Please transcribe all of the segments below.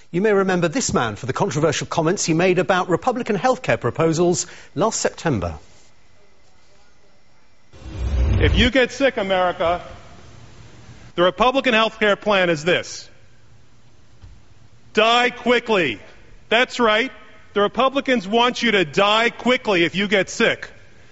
You may remember this man for the controversial comments he made about Republican healthcare proposals last September. If you get sick, America, the Republican healthcare plan is this: die quickly. That's right. The Republicans want you to die quickly if you get sick.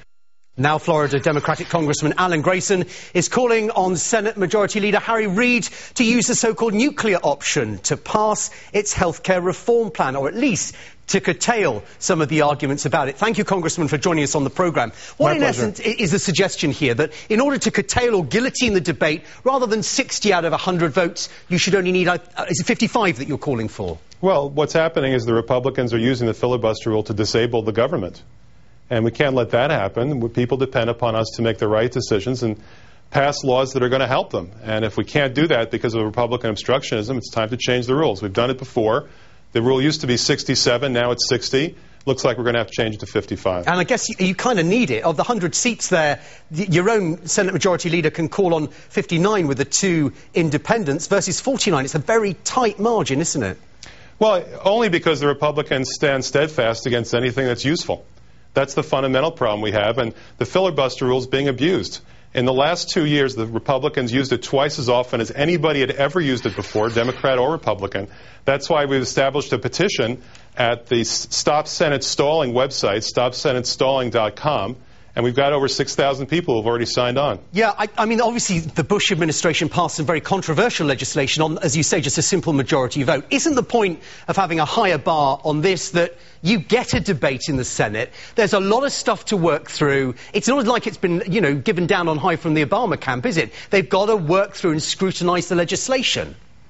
Now Florida Democratic Congressman Alan Grayson is calling on Senate Majority Leader Harry Reid to use the so-called nuclear option to pass its healthcare reform plan, or at least to curtail some of the arguments about it. Thank you, Congressman, for joining us on the programme. What, in essence, is the suggestion here? That in order to curtail or guillotine the debate, rather than 60 out of 100 votes, you should only need, is it 55 that you're calling for? Well, what's happening is the Republicans are using the filibuster rule to disable the government. And we can't let that happen. People depend upon us to make the right decisions and pass laws that are going to help them. And if we can't do that because of Republican obstructionism, it's time to change the rules. We've done it before. The rule used to be 67, now it's 60. Looks like we're going to have to change it to 55. And I guess you kind of need it. Of the 100 seats there, your own Senate Majority Leader can call on 59 with the 2 independents versus 49. It's a very tight margin, isn't it? Well, only because the Republicans stand steadfast against anything that's useful. That's the fundamental problem we have, and the filibuster rule is being abused. In the last 2 years, the Republicans used it twice as often as anybody had ever used it before, Democrat or Republican. That's why we've established a petition at the Stop Senate Stalling website, stopsenatestalling.com, and we've got over 6,000 people who have already signed on. Yeah, I mean, obviously the Bush administration passed some very controversial legislation on, as you say, just a simple majority vote. Isn't the point of having a higher bar on this that you get a debate in the Senate? There's a lot of stuff to work through. It's not like it's been, given down on high from the Obama camp, is it? They've got to work through and scrutinise the legislation.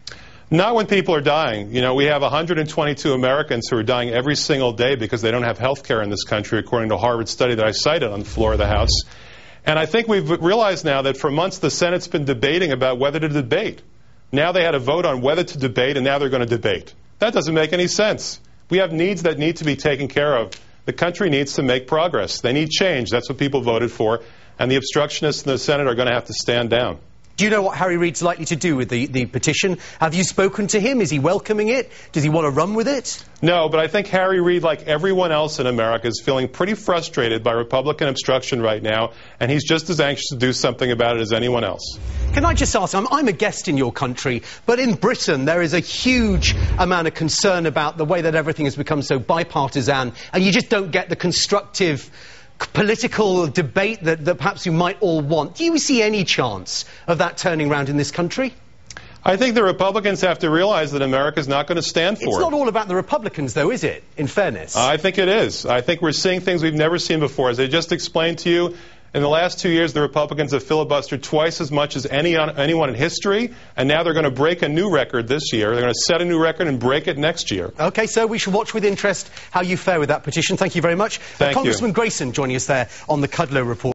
Not when people are dying. We have 122 Americans who are dying every single day because they don't have health care in this country, according to a Harvard study that I cited on the floor of the House. And I think we've realized now that for months the Senate's been debating about whether to debate. Now they had a vote on whether to debate, and now they're going to debate. That doesn't make any sense. We have needs that need to be taken care of. The country needs to make progress. They need change. That's what people voted for. And the obstructionists in the Senate are going to have to stand down. Do you know what Harry Reid's likely to do with the petition? Have you spoken to him? Is he welcoming it? Does he want to run with it? No, but I think Harry Reid, like everyone else in America, is feeling pretty frustrated by Republican obstruction right now, and he's just as anxious to do something about it as anyone else. Can I just ask, I'm a guest in your country, but in Britain there is a huge amount of concern about the way that everything has become so bipartisan, and you just don't get the constructive political debate that perhaps you might all want. Do you see any chance of that turning around in this country? I think the Republicans have to realize that America's not going to stand for it. It's not all about the Republicans, though, is it, in fairness? I think it is. I think we're seeing things we've never seen before. As I just explained to you, in the last 2 years, the Republicans have filibustered twice as much as anyone in history, and now they're going to break a new record this year. They're going to set a new record and break it next year. OK, so we should watch with interest how you fare with that petition. Thank you very much. Thank you. Congressman Grayson joining us there on the Kudlow Report.